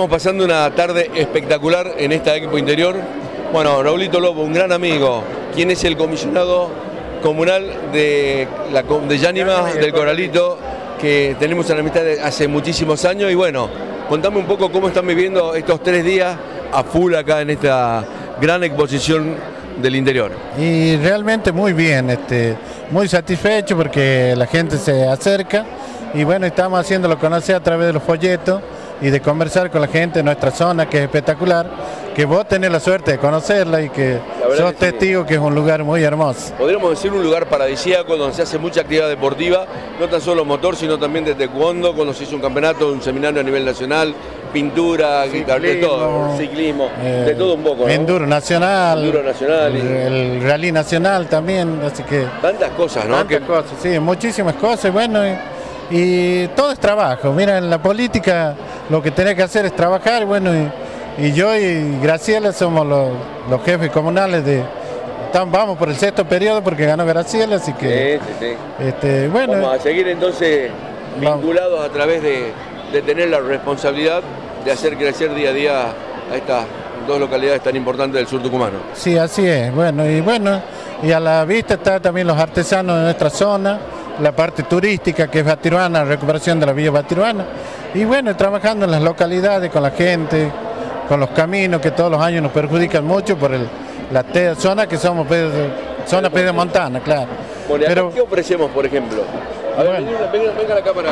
Estamos pasando una tarde espectacular en esta Expo Interior. Bueno, Raulito Lobo, un gran amigo, quien es el comisionado comunal de Yánima, del Corralito, que tenemos una amistad de hace muchísimos años. Y bueno, contame un poco cómo están viviendo estos 3 días a full acá en esta gran exposición del interior. Y realmente muy bien, muy satisfecho porque la gente se acerca y bueno, estamos haciéndolo conocer a través de los folletos y de conversar con la gente de nuestra zona, que es espectacular, que vos tenés la suerte de conocerla y que sos testigo que es un lugar muy hermoso. Podríamos decir un lugar paradisíaco donde se hace mucha actividad deportiva, no tan solo motor, sino también de taekwondo, cuando se hizo un campeonato, un seminario a nivel nacional, pintura, de todo, ciclismo, de todo un poco, ¿no? Enduro nacional, el rally nacional también, así que... Tantas cosas, ¿no? Tantas cosas, sí, muchísimas cosas, bueno, y todo es trabajo. Mira, en la política lo que tenés que hacer es trabajar, bueno, y yo y Graciela somos los jefes comunales vamos por el 6º periodo porque ganó Graciela, así que... Sí. Bueno, vamos a seguir entonces vinculados a través de tener la responsabilidad de hacer crecer día a día a estas 2 localidades tan importantes del sur tucumano. Sí, así es. Bueno, y a la vista está también los artesanos de nuestra zona, la parte turística que es Batiruana, recuperación de la villa Batiruana, y bueno, trabajando en las localidades con la gente, con los caminos que todos los años nos perjudican mucho por la zona que somos zona pedemontana, claro. Bueno, pero ¿qué ofrecemos, por ejemplo? A ver, venga la cámara.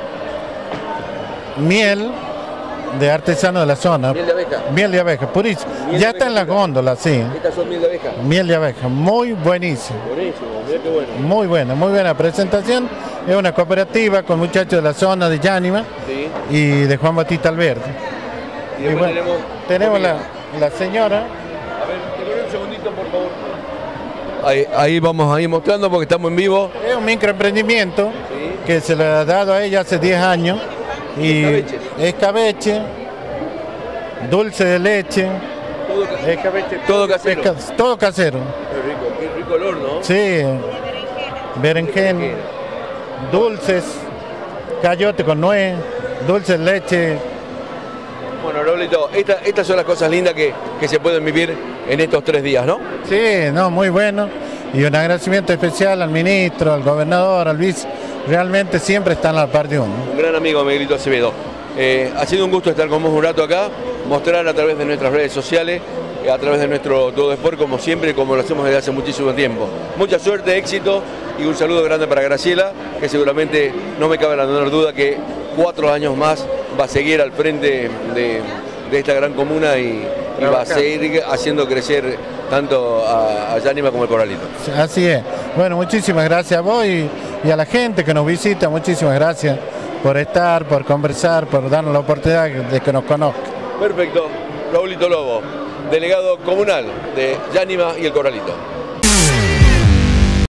Miel de artesano de la zona. Miel de abeja. Miel de abeja, purísimo. Ya está en las góndolas, sí. ¿Estas son miel de abeja? Miel de abeja, muy buenísimo. Buenísimo, mira qué bueno. Muy buena presentación. Es una cooperativa con muchachos de la zona de Yánima y de Juan Bautista Alberdi. Y bueno, tenemos la señora. A ver, te doy un segundito, por favor. Ahí vamos a ir mostrando porque estamos en vivo. Es un microemprendimiento que se le ha dado a ella hace 10 años. Y escabeche, dulce de leche, todo casero. Todo casero. Qué rico olor, ¿no? Sí, berenjena, dulces, cayote con nuez, dulce de leche. Bueno, Raulito, estas son las cosas lindas que se pueden vivir en estos 3 días, ¿no? Sí, no, muy bueno. Y un agradecimiento especial al ministro, al gobernador, al vice. Realmente siempre están a la par de uno. Un gran amigo, Miguelito Acevedo. Ha sido un gusto estar con vos un rato acá, mostrar a través de nuestras redes sociales, a través de nuestro Todo Sport, como siempre, como lo hacemos desde hace muchísimo tiempo. Mucha suerte, éxito y un saludo grande para Graciela, que seguramente no me cabe la menor duda que 4 años más va a seguir al frente de esta gran comuna y va a seguir haciendo crecer tanto a Yánima como el Corralito. Así es. Bueno, muchísimas gracias a vos y a la gente que nos visita, muchísimas gracias por estar, por conversar, por darnos la oportunidad de que nos conozca. Perfecto. Raulito Lobo, delegado comunal de Yánima y el Corralito.